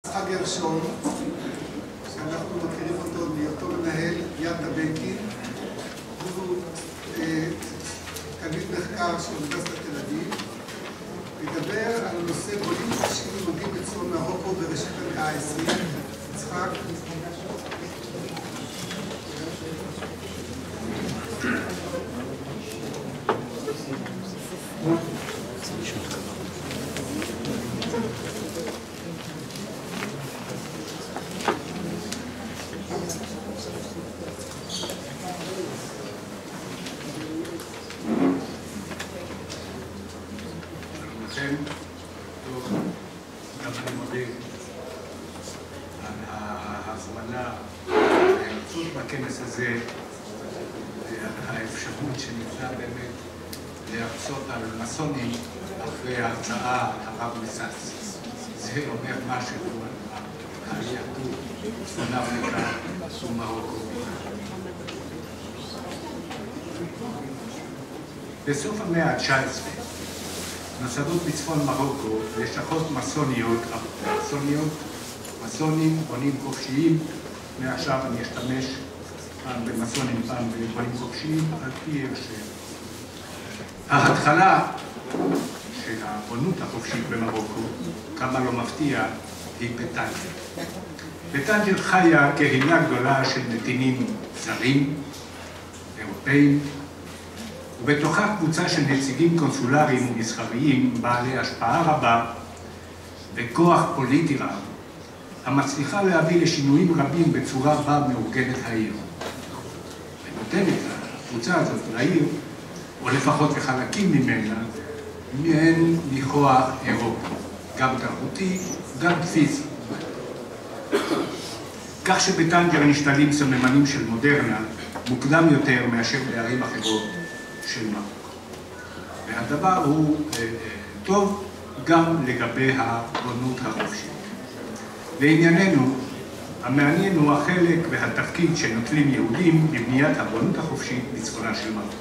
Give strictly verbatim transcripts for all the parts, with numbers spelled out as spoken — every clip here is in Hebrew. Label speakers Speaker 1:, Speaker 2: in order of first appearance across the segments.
Speaker 1: גרשון, שאנחנו מכירים אותו מהיותו מנהל יד הבנקין, הוא תלמיד מחקר של אוניברסיטת תל אביב, מדבר על הנושא בונים חופשיים יהודים בצפון מרוקו בראשית המאה העשרים. יצחק.
Speaker 2: בכנס הזה, האפשרות שניתנה באמת להרצות על מסונים אחרי ההרצאה הרב מסס. זה אומר משהו על היהדות, צפון אפריקה ומרוקו. בסוף המאה ה-תשע עשרה נוסדות בצפון מרוקו לשכות מסוניות, מסוניות, מסונים, בונים חופשיים. מעכשיו אני אשתמש פעם במסונים, פעם בבונים חופשיים, על פי הרשם. ההתחלה של הבונות החופשית במרוקו, כמה לא מפתיע, היא בטנג'ל. בטנג'ל חיה קהילה גדולה של נתינים זרים, אירופאים, ובתוכה קבוצה של נציגים קונסולריים ומסחריים בעלי השפעה רבה וכוח פוליטי רב, המצליחה להביא לשינויים רבים בצורה בה מאורגנת העיר. ונותנת לקבוצה הזאת, לעיר, או לפחות לחלקים ממנה, מעין ניחוח אירופי, גם תרבותי, גם פיזי. כך שבטנג'ל נשתלים סממנים של מודרנה מוקדם יותר מאשר בערים אחרות של מרוקו. והדבר הוא אה, טוב גם לגבי הבונות החופשית. לענייננו, המעניין הוא החלק והתפקיד שנוטלים יהודים בבניית הבונות החופשית בצפונה של מרוקו.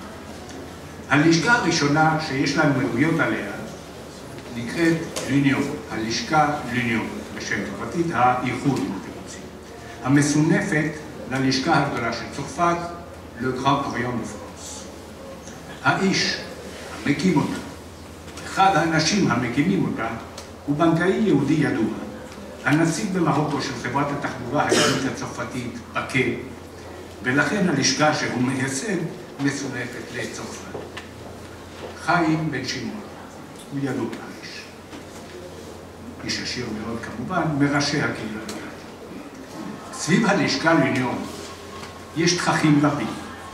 Speaker 2: הלשכה הראשונה שיש לנו עדויות עליה נקראת לוניון, הלשכה לוניון, בשם צרפתית האיחוד, אם אתם רוצים, המסונפת ללשכה הגדולה של צרפת, Le Grand Orient de France. האיש המקים אותה, אחד האנשים המקימים אותה, הוא בנקאי יהודי ידוע, הנציג במרוקו של חברת התחבורה היהודית הצרפתית, פקה, ולכן הלשכה שהוא מייסד מסונפת לצרפת. חיים בן שמעון, הוא ידוע האיש. איש עשיר מאוד כמובן, מראשי הקהילה. סביב הלשכה לוניון יש תככים רבים.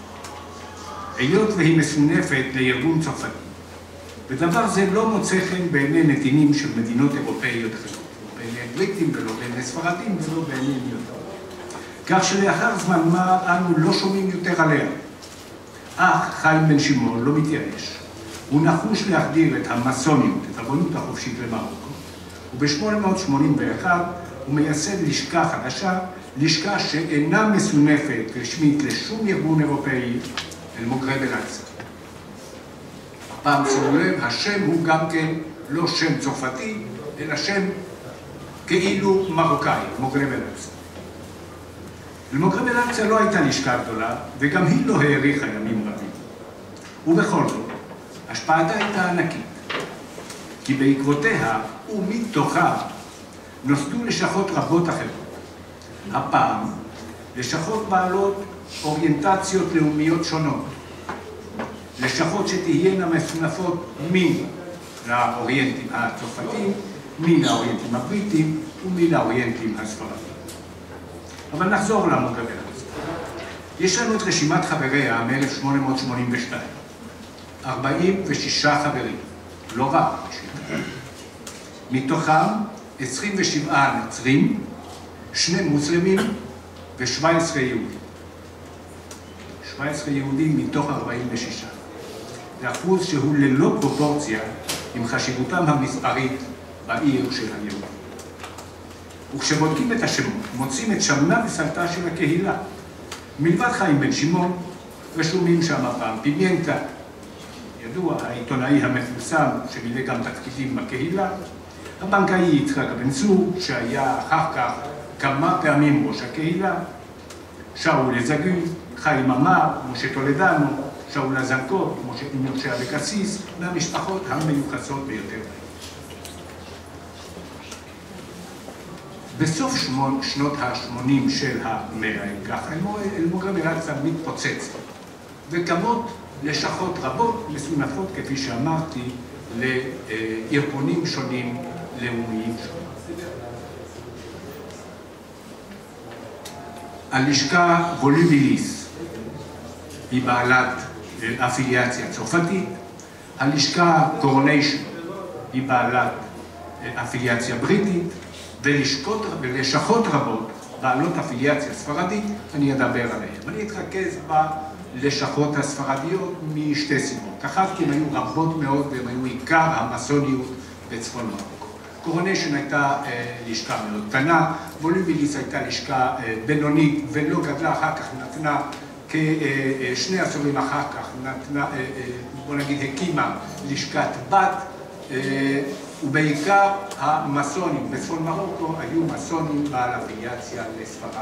Speaker 2: היות והיא מסונפת לארגון צרפתי, ודבר זה לא מוצא חן בעיני נתינים של מדינות אירופאיות אחרות. בעיני בריטים ולא בעיני ספרדים ולא בעיני יותר. כך שלאחר זמן מה אנו לא שומעים יותר עליה. אך חיים בן שמעון לא מתייאש. הוא נחוש להחדיר את המסוניות, את הבונות החופשית למרוקו, וב-שמונה מאות שמונים ואחת הוא מייסד לשכה חדשה, לשכה שאינה מסונפת רשמית לשום ארגון אירופאי, אל מוגרב אל-אקצא. הפעם שימו לב, השם הוא גם כן לא שם צרפתי, אלא שם כאילו מרוקאי, מוגרב אל-אקצא. למוגרב אל-אקצא לא הייתה לשכה גדולה, וגם היא לא האריכה ימים רבים. ובכל זאת, השפעתה הייתה ענקית, כי בעקבותיה ומתוכה נוסדו לשכות רבות אחרות. הפעם, לשכות בעלות אוריינטציות לאומיות שונות, לשכות שתהיינה מסונפות מן האוריינטים הצרפתיים, מן האוריינטים הבריטים ומן האוריינטים הספרדיים. אבל נחזור למוגרב אל-אקצא. יש לנו את רשימת חבריה מ-אלף שמונה מאות שמונים ושתיים. ארבעים ושישה חברים, לא רע. מתוכם עשרים ושבעה נוצרים, שני מוסלמים ו-שבע עשרה יהודים. שבע עשרה יהודים מתוך ארבעים ושישה. זה אחוז שהוא ללא פרופורציה עם חשיבותם המספרית בעיר של היהודים. וכשבודקים את השמות, מוצאים את שמנה וסלטה של הקהילה. מלבד חיים בן שמעון, רשומים שם הפעם פימיינטה, ידוע, העיתונאי המפורסם שמילא גם תפקידים בקהילה, הבנקאי יצחק בן צור, שהיה אחר כך כמה פעמים ראש הקהילה, שאול זגי, חיים עמר, משה טולדנו, שאול הזנקות, משה אבקסיס, מהמשפחות המיוחסות ביותר. בסוף שנות ה-שמונים של המאה, ככה, אל-מוגרב אל-אקצא מתפוצץ, וקמות לשכות רבות מסונפות, כפי שאמרתי, לארגונים שונים, לאומיים שונים. הלשכה ווליביליס היא בעלת אפיליאציה צרפתית, הלשכה קורניישן היא בעלת אפיליאציה בריטית, ולשכות רבות בעלות אפיליאציה ספרדית, אני אדבר עליהן. אני אתרכז בלשכות הספרדיות משתי סיבות. אחת, כי הן היו רבות מאוד והן היו עיקר המסוניות בצפון מרוקו. קורניישן הייתה לשכה מאוד קטנה, ווליביליס הייתה לשכה בינונית ולא גדלה, אחר כך נתנה כשני עשורים אחר כך, נתנה, בוא נגיד, הקימה לשכת בת, ובעיקר המסונים בצפון מרוקו היו מסונים בעל אפיליאציה לספרד.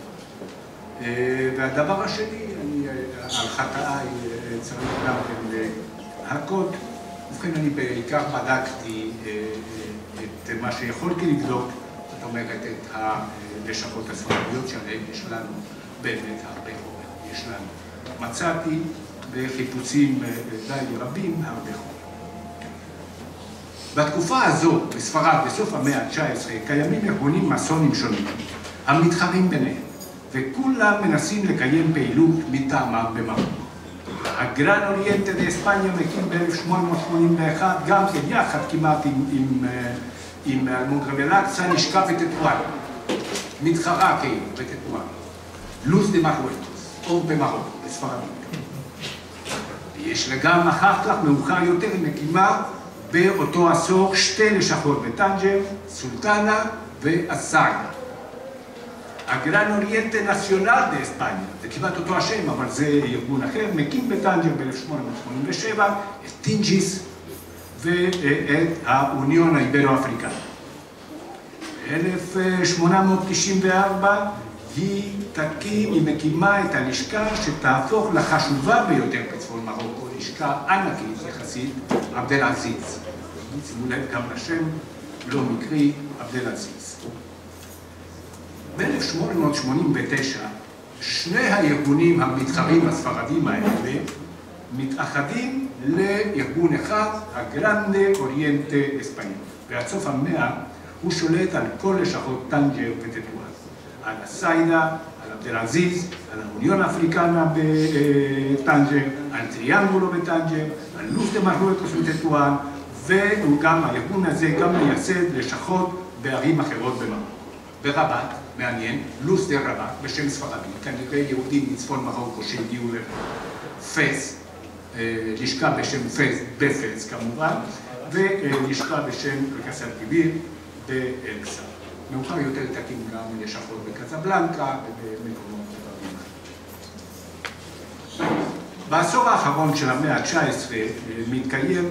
Speaker 2: והדבר השני, אני על חטאי צריך גם כן להכות, ובכן אני בעיקר בדקתי את מה שיכולתי לבדוק, זאת אומרת את הלשכות הספרדיות שעליהן יש לנו באמת הרבה חומר. יש לנו, מצאתי בחיפושים די רבים הרבה חומר. בתקופה הזו, בספרד, בסוף המאה ה-תשע עשרה, קיימים ארגונים מסונים שונים, המתחרים ביניהם, וכולם מנסים לקיים פעילות מטעמם במרוקו. הגרן אוריינטה דאספניה מקים ב-אלף שמונה מאות שמונים ואחת, גם כן יחד כמעט עם, עם, עם אל-מוגרב אל-אקצא, לשכה בטטואן, מתחרה כאילו בטטואן, לוז דה מרוקוס, או במרוקו, בספרדית. יש לה גם אחר כך, מאוחר יותר, מקימה באותו עשור שתי לשכות בטנג'ר, סולטנה ואסאגה. הגרן אוריינטה נציונל דאספניה, זה כמעט אותו השם, אבל זה ארגון אחר, מקים בטנג'ר ב-אלף שמונה מאות שמונים ושבע את טינג'יס ואת האוניון האיברו-אפריקני. ב-אלף שמונה מאות תשעים וארבע היא תקים, היא מקימה את הלשכה שתהפוך לחשובה ביותר בצפון מרוקו, לשכה ענקית יחסית, עבד אל-עזיז. שימו לב גם לשם, לא מקרי, עבד אל-עזיז. ב-אלף שמונה מאות שמונים ותשע, שני הארגונים המתחרים הספרדים האלה מתאחדים לארגון אחד, הגרנדה אוריינטה אספניול. ועד סוף המאה הוא שולט על כל לשכות טנג'ר וטטואן. על הסיידה, על עבד אל-עזיז, על האוניון האפריקנה בטנג'ר, על טריאנגולו בטנג'ר, על לוז דה מרוקוס בטטואן, והוא גם, הארגון הזה גם מייסד לשכות בערים אחרות במרוקו. ברבת, מעניין, לוז דה רבת, בשם ספרדי, כנראה יהודים מצפון מרוקו שהגיעו לפס, לשכה בשם פס, בפס כמובן, ולשכה בשם קסר קיביר באל-קסר. מאוחר יותר תקים גם לשכות בקזבלנקה ובמקומות רבים. בעשור האחרון של המאה ה-תשע עשרה מתקיים,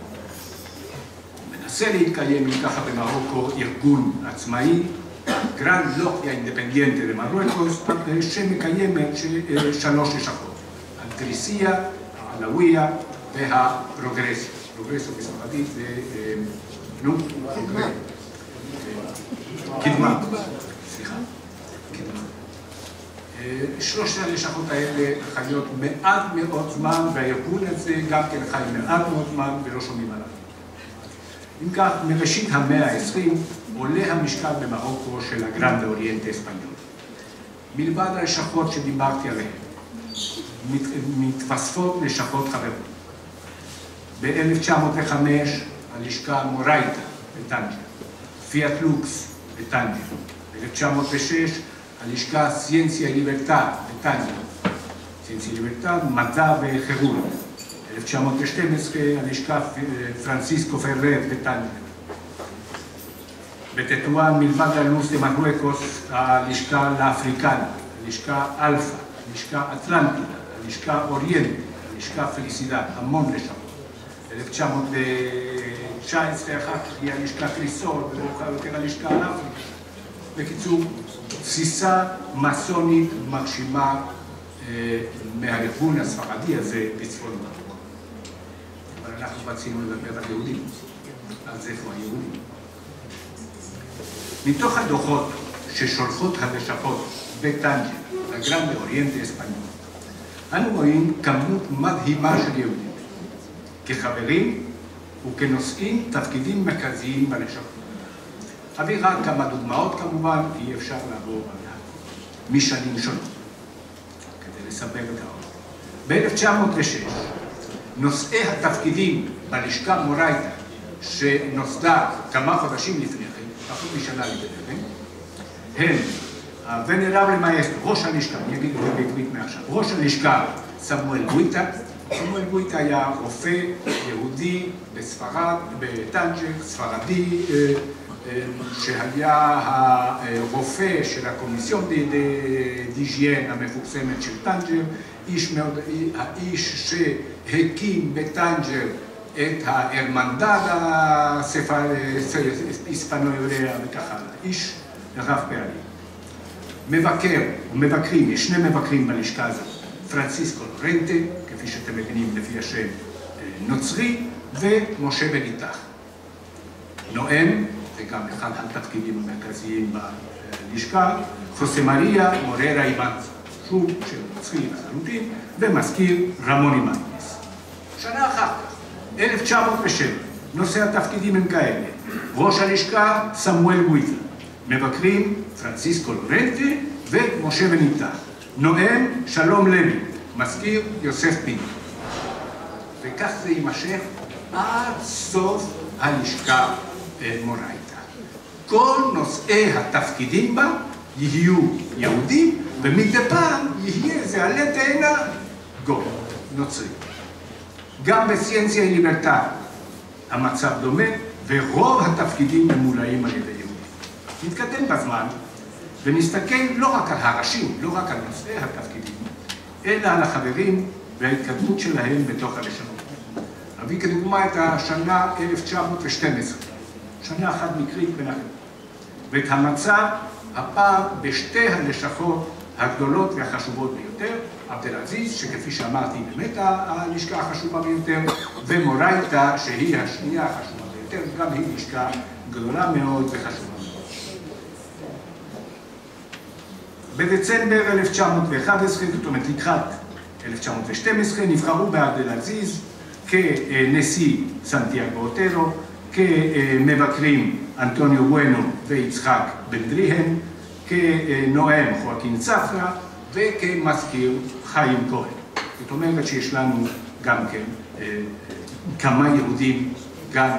Speaker 2: מנסה להתקיים, אם ככה במרוקו, ארגון עצמאי, גרן לוקיה אינדפנדיאנטה למרוקוס, שמקיימת שלוש לשכות, אנטריסיה, הלאוויה והפרוגרסיה. פרוגרסיה בספרדית זה, נו, פרוגרסיה. קדמה, סליחה, קדמה. שלושת הלשכות האלה חיות מעט מאוד זמן, והארגון הזה גם כן חי מעט מאוד זמן ולא שומעים עליו. אם כך, מראשית המאה ה-עשרים עולה המשקל במרוקו של הגרנדה אוריינטה אספניול. מלבד הלשכות שדיברתי עליהן, מת, מתווספות לשכות חברות. ב-אלף תשע מאות וחמש הלשכה מורייטה בטנג'ר, פיאט לוקס בטנג'ר. ב-אלף תשע מאות ושש הלשכה סיינציה ליברטד בטנג'ר. סיינציה ליברטד, מדע וחירות. ב-אלף תשע מאות ושתים עשרה הלשכה פרנסיסקו פרר בטנג'ר. בטטואן מלבד הלוז דה מרוקוס הלשכה לאפריקנה, הלשכה אלפא, הלשכה אטלנטינה, הלשכה אוריינטה, הלשכה פליסידד, המון לשכות. ב-אלף תשע מאות תשע עשרה אחר כך היא הלשכה קריסול, ומאוחר יותר הלשכה אפריקה. בקיצור, תסיסה מסונית מרשימה מהארגון הספרדי הזה בצפון מרוקו. אבל אנחנו רצינו לדבר על יהודים, אז איפה היהודים? מתוך הדוחות ששולחות הלשכות בטנג'ר, לגרן לאוריינטה אספניול, אנו רואים כמות מדהימה של יהודים, כחברים וכנושאים תפקידים מרכזיים בלשכות. אביא רק כמה דוגמאות כמובן, כי אי אפשר לעבור עליה משנים שונות, כדי לסבר את האור. ב-אלף תשע מאות ושש, נושאי התפקידים בלשכה מורייטה, שנוסדה כמה חודשים לפני כן, פחות משנה לפני כן, הם הוונרבל מאסטרו, ראש הלשכה, אני אגיד את זה בעברית מעכשיו, ראש הלשכה סמואל גויטה. סמואל גויטה היה רופא יהודי בספרד, בטנג'ר, ספרדי, שהיה הרופא של הקומיסיון דיז'יין המפורסמת של טנג'ר, איש מאוד, האיש שהקים בטנג'ר את ההרמנדד ההיספנו-עברי וככה, איש רב פעלים. מבקר, או מבקרים, יש שני מבקרים בלשכה הזאת, פרנסיסקו לורנטה, כפי שאתם מבינים לפי השם נוצרי, ומשה בניטח. נואם, זה גם אחד התפקידים המרכזיים בלשכה, חוסה מריה מוררה אימאנס, שוב של נוצרי לחלוטין, ומזכיר רמון אימאנס. שנה אחר כך, אלף תשע מאות ושבע, נושא התפקידים הם כאלה, ראש הלשכה סמואל גויטה, מבקרים פרנסיסקו לורנטה ומשה בניטח, נואם שלום לוי, מזכיר יוסף פיני. וכך זה יימשך עד סוף הלשכה מורייטה. כל נושאי התפקידים בה יהיו יהודים, ומדי פעם יהיה איזה עלה תאנה גוי, נוצרי. גם בסיינציה ליברטה המצב דומה, ורוב התפקידים ממולאים על ידי יהודים. נתקדם בזמן, ונסתכל לא רק על הראשים, לא רק על נושאי התפקידים, אלא על החברים וההתקדמות שלהם בתוך הלשכות. אביא כדוגמה את השנה אלף תשע מאות ושתים עשרה, שנה אחת מקרית בין אחרת, ואת המצב הפעם בשתי הלשכות הגדולות והחשובות ביותר, עבד אל-עזיז, שכפי שאמרתי באמת הלשכה החשובה ביותר, ומורייטה, שהיא השנייה החשובה ביותר, גם היא לשכה גדולה מאוד וחשובה מאוד. בדצמבר אלף תשע מאות ואחת עשרה, זאת אומרת לקראת אלף תשע מאות ושתים עשרה, נבחרו בעבד אל-עזיז כנשיא סנטיאגו אוטרו, כמבקרים אנטוניו בואנו ויצחק בן דריהן, כנואם חואקין צפרא וכמזכיר חיים כהן. זאת אומרת שיש לנו גם כן כמה יהודים גם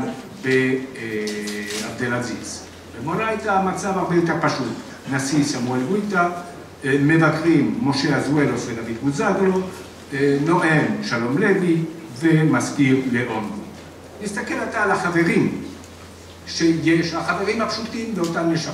Speaker 2: בעבד אל-עזיז. במורייטה המצב הרבה יותר פשוט. נשיא סמואל גויטה, מבקרים משה אזואלוס ודוד בוזגלו, נואם שלום לוי ומזכיר לאון. נסתכל עתה על החברים שיש, החברים הפשוטים באותן לשכות.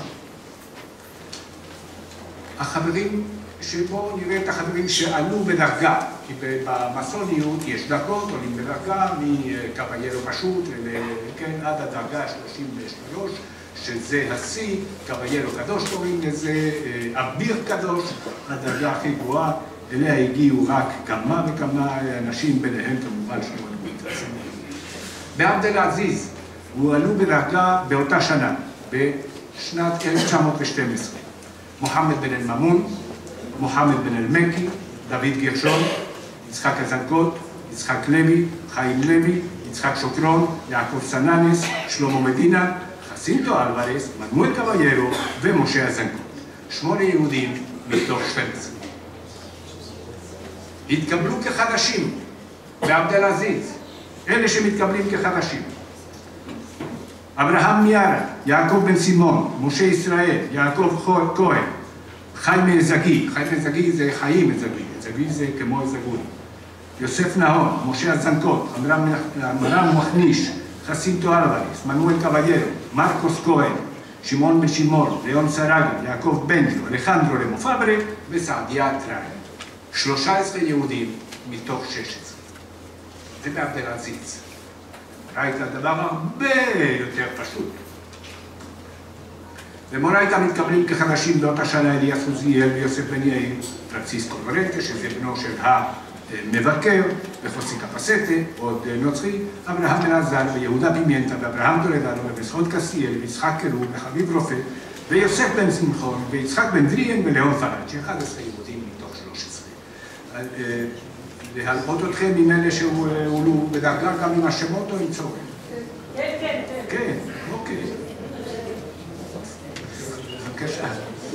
Speaker 2: החברים, שבואו נראה את החברים שעלו בדרגה, כי במסוניות יש דרגות, עולים בדרגה מקביירו פשוט, כן, עד הדרגה שלושים ושלוש, שזה השיא, קביירו קדוש קוראים לזה, אביר קדוש, הדרגה הכי גבוהה, אליה הגיעו רק כמה וכמה אנשים, ביניהם כמובן שמואל גויטה. בעבד אל-עזיז הועלו בדרגה באותה שנה, בשנת אלף תשע מאות ושתים עשרה. מוחמד בן אל-ממון, מוחמד בן אל-מקי, דוד גרשון, יצחק הזנקות, יצחק לוי, חיים לוי, יצחק שוקרון, יעקב סננס, שלמה מדינה, חסינטו אלוורס, מנואל קביירו ומשה הזנקות. שמונה יהודים מתוך שתים עשרה. התקבלו כחדשים בעבד אל-עזיז, אלה שמתקבלים כחדשים. אברהם מיארה, יעקב בן סימון, משה ישראל, יעקב כהן, חיים זגי, חיים זגי זה חיים זגי, זגי זה כמו זגוי. יוסף נהון, משה הזנקות, עמרם מחניש, חסינטו אלוורס, מנואל קביירו, מרקוס כהן, שמעון בן שמעון, ליאון סרגי, יעקב בנג'ו, אלחנדרו למופברה וסעדיה טראי. שלושה עשר יהודים מתוך שש עשרה. זה בעבד אל-עזיז. במורייתא הדבר הרבה יותר פשוט. במורייתא מתקבלים כחדשים באותה שנה אליאס עוזיאל ויוסף בן יאיר, פרנציסקו לורנטה, שזה בנו של המבקר, וחוסי קפסטה, עוד נוצרי, אברהם בן עזר ויהודה פימנטה, ואברהם טולדנו, ובסחוד קסיאל, ויצחק קרוב, וחביב רופא, ויוסף בן שמחון, ויצחק בן דריאן ולאון פרד, ש-אחד עשר יהודים מתוך שלוש עשרה. להלאות אתכם עם אלה שהועלו בדרגה גם עם השמות או עם צורך?
Speaker 3: כן, כן, כן.
Speaker 2: כן, אוקיי. בבקשה.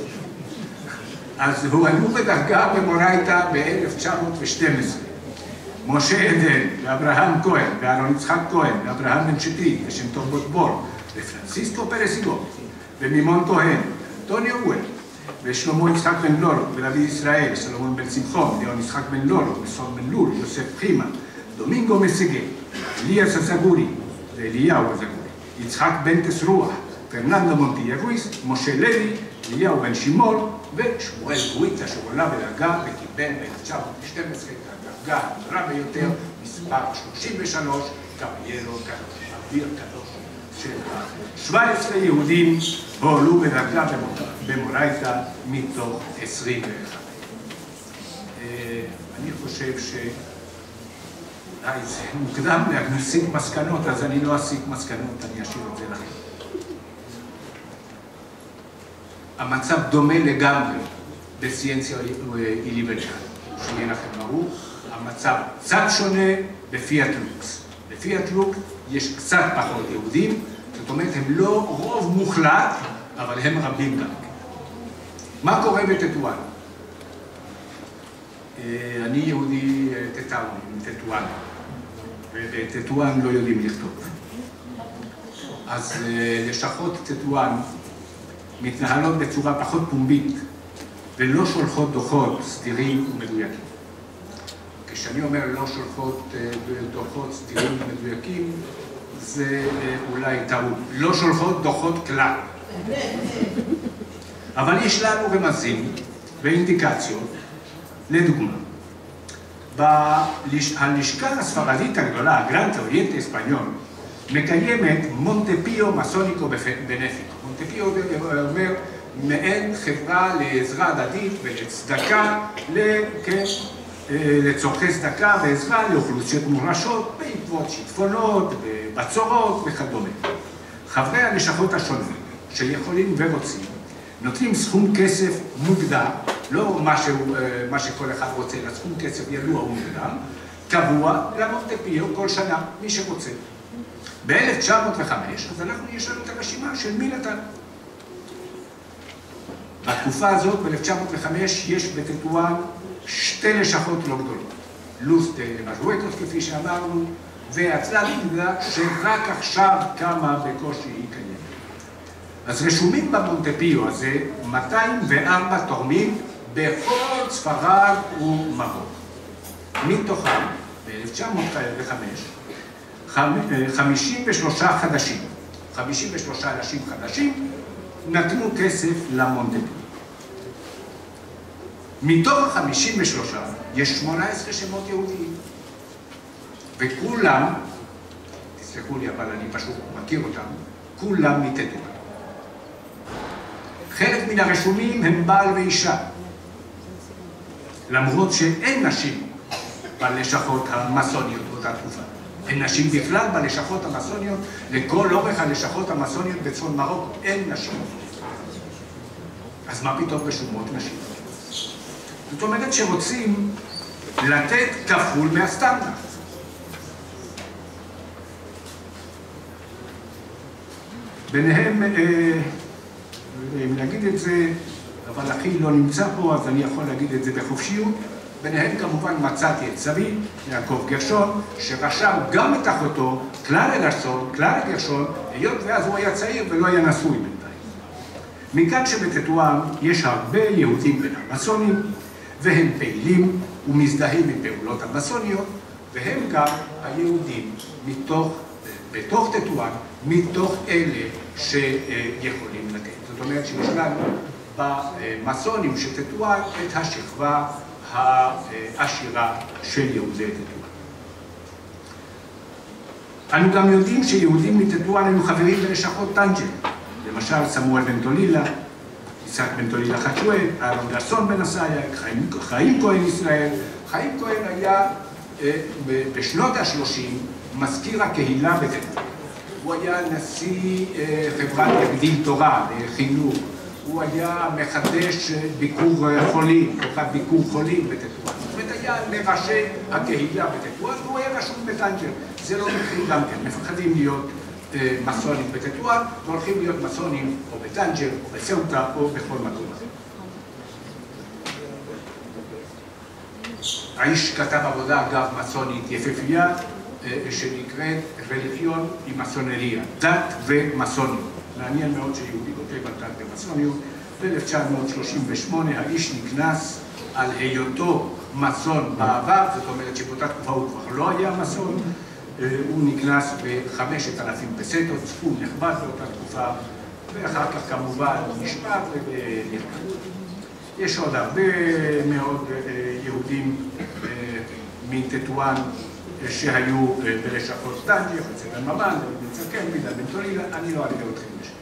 Speaker 2: אז הועלו בדרגה במורייתא ב-אלף תשע מאות ושתים עשרה. משה עדן, ואברהם כהן, ואהרון יצחק כהן, ואברהם בן שטרית, ושם טוב בוטבור, ופרנסיסקו פרסיגו, ומימון כהן, טוני אוהל, ושלמה יצחק בן לולו, ולוי ישראל, סלומון בן שמחון, ליאון יצחק בן לולו, וסון בן לול, יוסף פחימה, דומינגו מסגל, אליאס הזגורי, ואליהו הזגורי, יצחק בן תסרוח, פרננדו מונטיה רויס, משה לוי, אליהו בן שימול, ושמואל גוויצה שעולה בדרגה וקיבל ב-אלף תשע מאות ושתים עשרה את הדרגה הגדולה ביותר, מספר שלושים ושלוש, קביירו אוויר קדוש של שבע עשרה יהודים הועלו בדרגה במורייתא מתוך עשרים ואחת. אני חושב ש... זה מוקדם להסיק מסקנות, אז אני לא אסיק מסקנות, אני אשאיר את זה לכם. המצב דומה לגמרי בסיינציה איליברטל, שיהיה לכם ברור. המצב קצת שונה בפיאט לוקס. בפיאט לוקס יש קצת פחות יהודים, זאת אומרת, הם לא רוב מוחלט, אבל הם רבים גם. מה קורה בטטואן? אני יהודי טטואן, ובטטואן לא יודעים לכתוב. אז לשכות טטואן מתנהלות בצורה פחות פומבית, ולא שולחות דוחות סדירים ומדויקים. כשאני אומר לא שולחות דוחות סדירים ומדויקים, זה אולי טעות. לא שולחות דוחות כלל. אבל יש לנו רמזים ואינדיקציות. לדוגמה, הלשכה הספרדית הגדולה, גרנד אוריינטה אספניול, מקיימת מונטפיו מסוניקו בנפיקו. מונטפיו אומר מעין חברה לעזרה הדדית ולצדקה, לצורכי צדקה ועזרה לאוכלוסיות מורשות בעקבות שיטפונות, בצורות וכדומה. חברי הלשכות השונות שיכולים ורוצים נותנים סכום כסף מוגדר, לא מה שכל אחד רוצה, אלא סכום כסף ידוע ומוגדר, קבוע למונטפיו כל שנה, מי שרוצה. ב-אלף תשע מאות וחמש, אז אנחנו יש לנו את הרשימה של מי נתן. בתקופה הזאת, ב-אלף תשע מאות וחמש, יש בטטואן שתי לשכות לא גדולות. לוס דה מז'ואטוס, כפי שאמרנו, והצלב יהודה שרק עכשיו קמה בקושי היא קיימת. אז רשומים במונטפיו הזה מאתיים וארבע תורמים בכל ספרד ומרוקו. מתוכם, ב-אלף תשע מאות וחמש, חמישים ושלושה חדשים, חמישים ושלושה אנשים חדשים, נתנו כסף למונטפיו. מתוך חמישים ושלושה יש שמונה עשרה שמות יהודיים, וכולם, תסלחו לי אבל אני פשוט מכיר אותם, כולם מטטואן. חלק מן הרשומים הם בעל ואישה, למרות שאין נשים בלשכות המסוניות באותה תקופה. אין נשים בכלל בלשכות המסוניות, לכל אורך הלשכות המסוניות בצפון מרוקו אין נשים. אז מה פתאום רשומות נשים? זאת אומרת שרוצים לתת כפול מהסטנדרט. ביניהם, אם להגיד את זה, אבל אחי לא נמצא פה, אז אני יכול להגיד את זה בחופשיות. ביניהם כמובן מצאתי את סבי, יעקב גרשון, שרשם גם את אחותו, קלרה גרשון, קלרה גרשון, היות ואז הוא היה צעיר ולא היה נשוי בינתיים. מכאן שבטטואן יש הרבה יהודים בין המסונים, והם פעילים ומזדהים עם פעולות המסוניות, והם גם היהודים מתוך, בתוך טטואן, מתוך אלה שיכולים לתת. זאת אומרת שיש לנו במסונים של טטואן את השכבה העשירה של יהודי טטואן. אנו גם יודעים שיהודים מטטואן היו חברים בלשכות טנג'ר, למשל סמואל בן טולילה, יצחק בן טולילה חצ'ואל, אהרון גרסון בן עשאיה, חיים, חיים כהן ישראל. חיים כהן היה אה, בשנות ה-שלושים מזכיר הקהילה בטטואן. הוא היה נשיא אה, חברת הגדיל תורה לחינוך, הוא היה מחדש ביקור חולים, חברת ביקור חולים בטטואן. זאת אומרת, היה לראשי הקהילה בטטואן, והוא היה רשום בטנג'ר. זה לא מקרים גם כן, מפחדים להיות אה, מסונים בטטואן, והולכים להיות מסונים או בטנג'ר, או בסאוטה, או בכל מקום אחר. האיש כתב עבודה, אגב, מסונית יפהפייה, שנקראת רליגיון עם מסונריה, דת ומסוניות. מעניין מאוד שיהודי כותב על דת ומסוניות. ב-אלף תשע מאות שלושים ושמונה האיש נקנס על היותו מסון בעבר, זאת אומרת שבאותה תקופה הוא כבר לא היה מסון, הוא נקנס ב-חמשת אלפים פסטות, סכום נכבד באותה תקופה, ואחר כך כמובן נשפט ונרקד. יש עוד הרבה מאוד יהודים מטטואן שהיו בלשכות טנג'ר, אצל בן ממן, בן צקן, בן טולילה, אני לא אעלה אתכם לשם.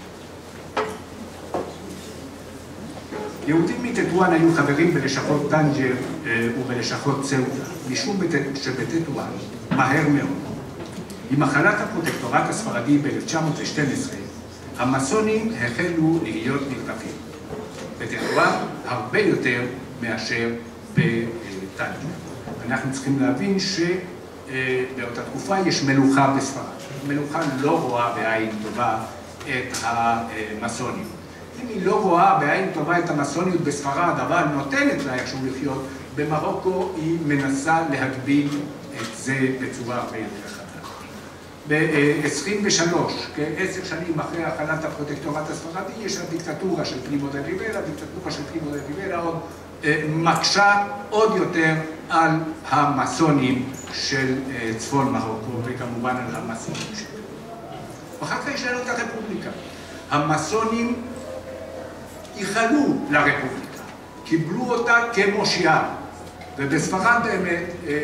Speaker 2: יהודים מטטואן היו חברים בלשכות טנג'ר ובלשכות סאוטה, משום שבטטואן, מהר מאוד, עם החלת הפרוטקטורט הספרדי ב-אלף תשע מאות ושתים עשרה, המסונים החלו להיות נרדפים. בטטואן הרבה יותר מאשר בטנג'ר. אנחנו צריכים להבין שבאותה תקופה יש מלוכה בספרד. מלוכה לא רואה בעין טובה את המסונים. אם היא לא רואה בעין טובה את המסוניות בספרד, אבל נותנת לה איכשהו לחיות, במרוקו היא מנסה להגביל את זה בצורה הרבה יותר חדה. ב-עשרים ושלוש, כעשר שנים אחרי החלת הפרוטקטורט הספרדי, יש הדיקטטורה של פרימו דה ריברה, הדיקטטורה של פרימו דה ריברה עוד מקשה עוד יותר על המסונים של צפון מרוקו, וכמובן על המסונים שלו. ואחר כך יש לנו את הרפובליקה. המסונים ייחלו לרפובליקה, קיבלו אותה כמושיעה, ובספרד באמת,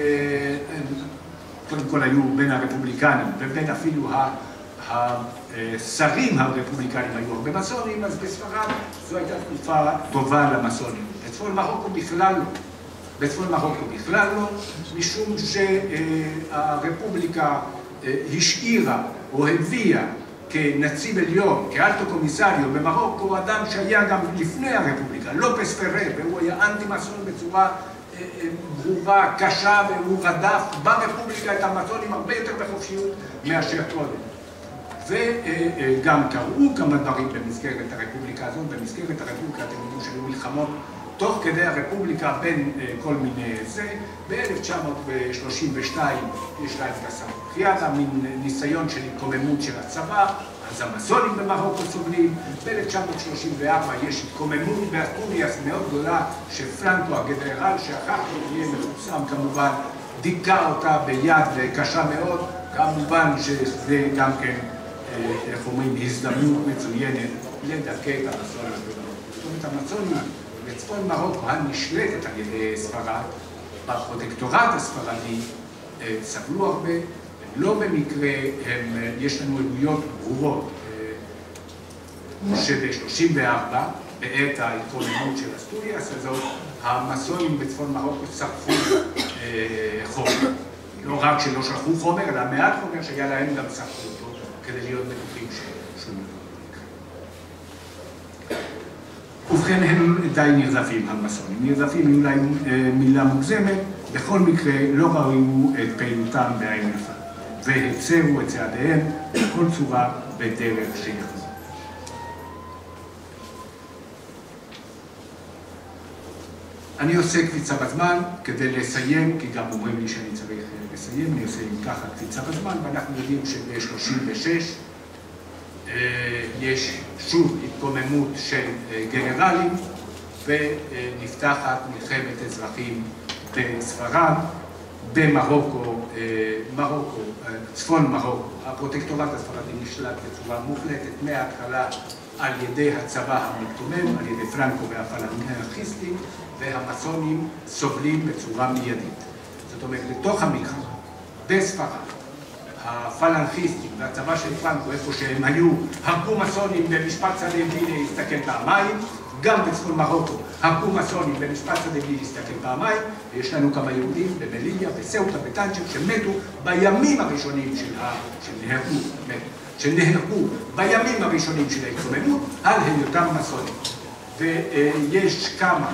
Speaker 2: קודם כל היו בין הרפובליקנים, ובין אפילו השרים הרפובליקנים היו הרבה מסונים, אז בספרד זו הייתה תקופה טובה למסונים. בצפון מרוקו בכלל לא. בצפון מרוקו בכלל לא, משום שהרפובליקה השאירה או הביאה כנציב עליון, כאלטו קומיסריו במרוקו, אדם שהיה גם לפני הרפובליקה, לופס פרה, והוא היה אנטי-מסון בצורה ברורה, קשה, והוא רדף ברפובליקה את המסונים הרבה יותר בחופשיות מאשר קודם. וגם קראו כמה דברים במסגרת הרפובליקה הזאת, במסגרת הרפובליקה אתם יודעים שהיו מלחמות תוך כדי הרפובליקה בין כל מיני זה. ב-אלף תשע מאות שלושים ושתיים יש להם את הסמכיאדה, מין ניסיון של התקוממות של הצבא, אז המסונים במרוקו סובלים. ב-אלף תשע מאות שלושים וארבע יש התקוממות באסטוריאס מאוד גדולה שפרנקו הגנרל, שאחר כך יהיה מפורסם כמובן, דיכא אותה ביד קשה מאוד. כמובן שזה גם כן, איך אומרים, הזדמנות מצוינת לדכא את המסונים במרוקו. זאת אומרת, המסונים בצפון מרוקו הנשלטת על ידי ספרד, בפרוטקטורט הספרדי, סבלו הרבה, לא במקרה, הם, יש לנו עדויות ברורות שב-שלושים וארבע, בעת ההתקוממות של אסטוריאס הזאת, המסונים בצפון מרוקו שרפו חומר. לא רק שלא שלחו חומר, אלא מעט חומר שהיה להם גם שרפו אותו, כדי להיות בטוחים ששום דבר. ובכן, הם די נרדפים, המסונים. נרדפים היא אולי מילה מוגזמת, בכל מקרה לא ראו את פעילותם בעין יפה, והצרו את צעדיהם בכל צורה בדרך שיחזור. אני עושה קפיצה בזמן כדי לסיים, כי גם אומרים לי שאני צריך לסיים, אני עושה עם ככה קפיצה בזמן, ואנחנו יודעים שב-שלושים ושש יש שוב התקוממות של גנרלים, ונפתחת מלחמת אזרחים בספרד, במרוקו, מרוקו, צפון מרוקו. הפרוטקטורט הספרדי נשלט בצורה מוחלטת מההתחלה על ידי הצבא המתקומם, על ידי פרנקו והפלנגיסטים, והמסונים סובלים בצורה מיידית. זאת אומרת, לתוך המלחמה, בספרד, הפלנכיסטים והצבא של פרנקו, איפה שהם היו, הרגו מסונים במשפט שדה בלי להסתכל פעמיים, גם בצפון מרוקו, הרגו מסונים במשפט שדה בלי להסתכל פעמיים, ויש לנו כמה יהודים במליליה, בסאוטה, בטנג'ר, שמתו בימים הראשונים של ה... שנהרגו, שנהרגו בימים הראשונים של ההתקוממות על היותם מסונים. ויש כמה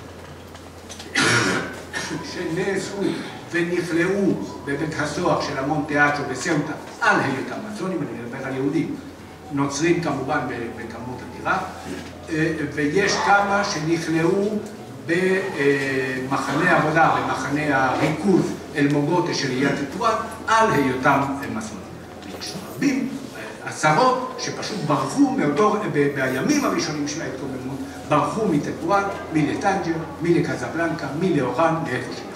Speaker 2: שנאסרו ונכלאו בבית הסוהר של המונטאצ'ו בסאוטה על היותם מסונים, אני מדבר על יהודים, נוצרים כמובן בכמות אדירה, ויש כמה שנכלאו במחנה עבודה, במחנה הריכוז אל מוגוטה של איית טטואן על היותם מסונים. יש רבים, עשרות, שפשוט ברחו מאותו, בימים הראשונים של ההתקוממות, ברחו מטטואן, מלטנג'ר, מלקזבלנקה, מלאורן, מאיפה שהם.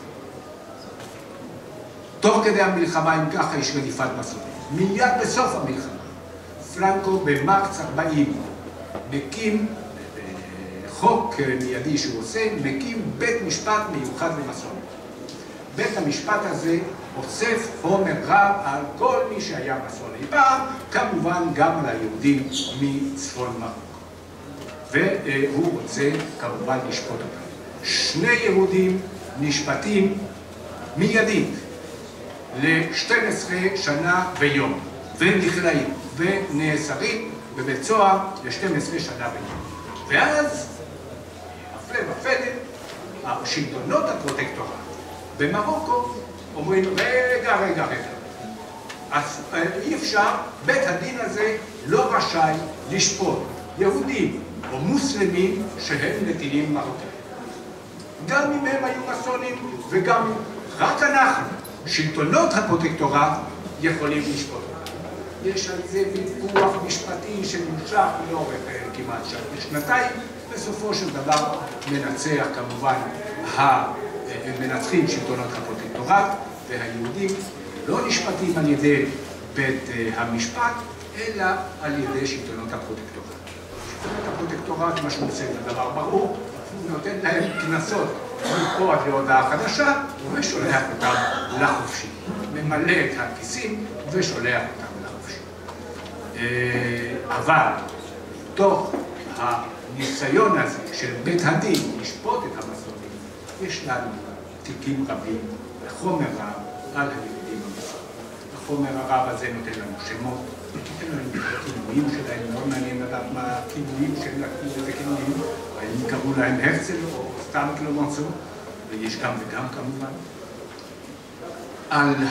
Speaker 2: תוך כדי המלחמה, אם ככה, יש רדיפת מסונים. מיד בסוף המלחמה, פרנקו במרץ ארבעים מקים, חוק מיידי שהוא עושה, מקים בית משפט מיוחד למסונים. בית המשפט הזה אוסף חומר רב על כל מי שהיה מסון אי פעם, כמובן גם על היהודים מצפון מרוקו. והוא רוצה כמובן לשפוט אותם. שני יהודים נשפטים מיידית ל-שתים עשרה שנה ויום, ונכלאים ונאסרים בבית סוהר ל-שתים עשרה שנה ויום. ואז, הפלא ופלא, השלטונות הפרוטקטורט במרוקו אומרים, רגע, רגע, רגע. אז אי אפשר, בית הדין הזה לא רשאי לשפוט יהודים או מוסלמים שהם נתינים מרוקאים. גם אם הם היו מסונים וגם רק אנחנו, שלטונות הפרוטקטורט, יכולים לשפוט אותם. יש על זה ויכוח משפטי שנמשך לאורך כמעט שנתיים, בסופו של דבר מנצח כמובן המנצחים שלטונות הפרוטקטורט, והיהודים לא נשפטים על ידי בית המשפט, אלא על ידי שלטונות הפרוטקטורט. שלטונות הפרוטקטורט, מה שהוא עושה, זה דבר ברור, הוא נותן להם כנסות מפה עד להודעה חדשה, ושולח אותם לחופשי. ממלא את הכיסים ושולח אותם לחופשי. אבל, תוך הניסיון הזה של בית הדין לשפוט את המסורים, יש לנו תיקים רבים וחומר רב על היהודים המסורים. החומר הרב הזה נותן לנו שמות, נותן לנו את הכינויים שלהם, מאוד מעניין לדעת מה הכינויים שהם לקחו איזה כינויים, האם קראו להם הרצל או סתם קלומנסו, ויש גם וגם כמובן. על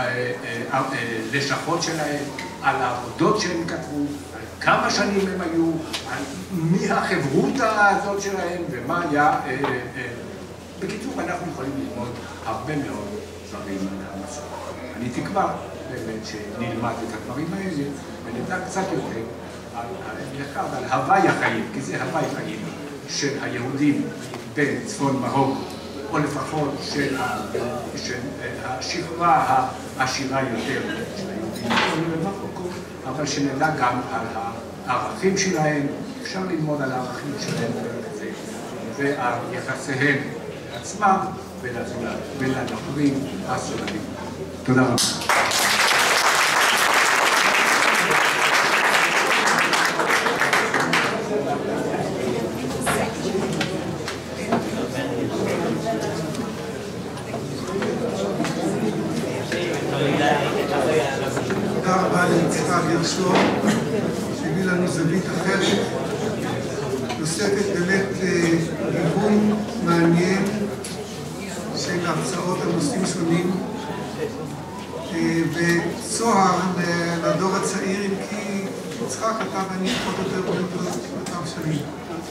Speaker 2: הלשכות שלהם, על העבודות שהם כתבו, על כמה שנים הם היו, על מי החברותה הזאת שלהם ומה היה. בקיצור, אנחנו יכולים ללמוד הרבה מאוד דברים על המסורת. אני תקווה באמת שנלמד את הדברים האלה ונדע קצת יותר על, על הוואי החיים, כי זה הוואי חיים של היהודים בצפון מרוקו, או לפחות של, של השכבה העשירה יותר של היהודים במרוקו, אבל שנדע גם על הערכים שלהם, אפשר ללמוד על הערכים שלהם ועל יחסיהם לעצמם ולזולת ולנוכרים הסולדים. תודה רבה.
Speaker 1: תודה רבה ליצחק גרשון, שהביא לנו זווית אחרת, נוספת באמת גיוון מעניין של הרצאות על נושאים שונים, וצוהר לדור הצעיר, אם כי יצחק כתב ואני פחות או יותר באותם שנים.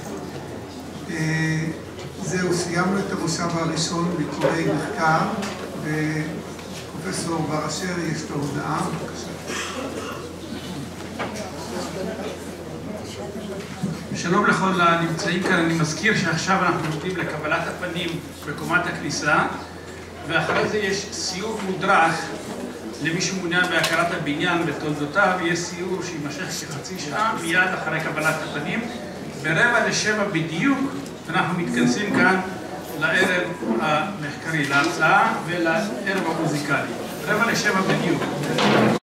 Speaker 1: זהו, סיימנו את המושב הראשון בקוראי מחקר, ופרופסור בר אשר יש לו הודעה.
Speaker 4: שלום לכל הנמצאים כאן, אני מזכיר שעכשיו אנחנו עובדים לקבלת הפנים בקומת הכניסה, ואחרי זה יש סיור מודרך למי שמעוניין בהכרת הבניין ותולדותיו, יש סיור שימשך כחצי שעה מיד אחרי קבלת הפנים. ברבע לשבע בדיוק אנחנו מתכנסים כאן לערב המחקרי, להרצאה ולערב המוזיקלי. רבע לשבע בדיוק.